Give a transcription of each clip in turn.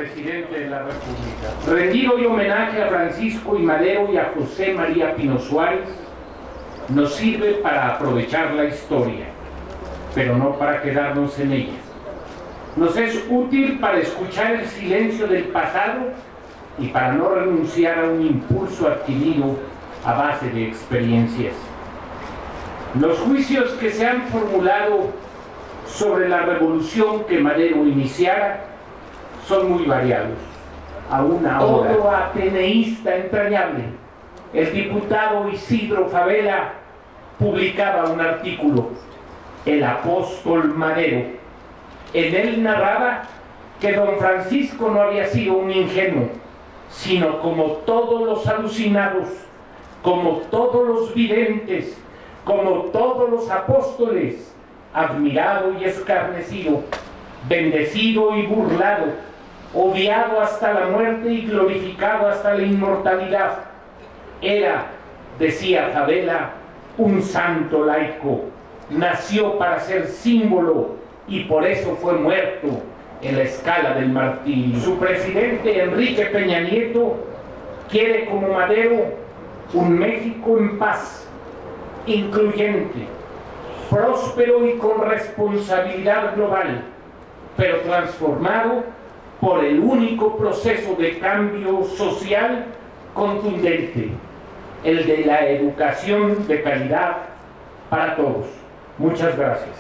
presidente de la República. Rendir hoy homenaje a Francisco I. Madero y a José María Pino Suárez nos sirve para aprovechar la historia, pero no para quedarnos en ella. Nos es útil para escuchar el silencio del pasado y para no renunciar a un impulso adquirido a base de experiencias. Los juicios que se han formulado sobre la revolución que Madero iniciara son muy variados. Aún ahora, todo ateneísta entrañable, el diputado Isidro Fabela publicaba un artículo, El apóstol Madero. En él narraba que don Francisco no había sido un ingenuo, sino como todos los alucinados, como todos los videntes, como todos los apóstoles, admirado y escarnecido, bendecido y burlado, odiado hasta la muerte y glorificado hasta la inmortalidad. Era, decía Fabela, un santo laico, nació para ser símbolo y por eso fue muerto en la escala del martirio. Su presidente Enrique Peña Nieto quiere como Madero un México en paz, incluyente, próspero y con responsabilidad global, pero transformado por el único proceso de cambio social contundente, el de la educación de calidad para todos. Muchas gracias.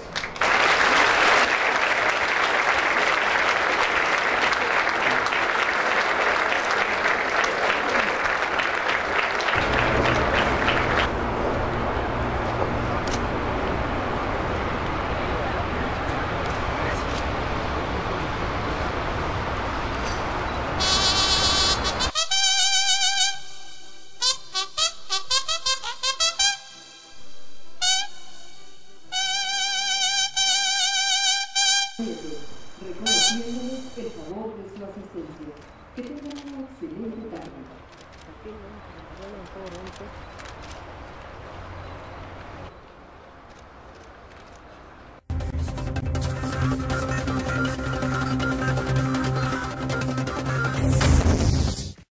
Reconociéndoles el favor de su asistencia. Que tengan una excelente tarde.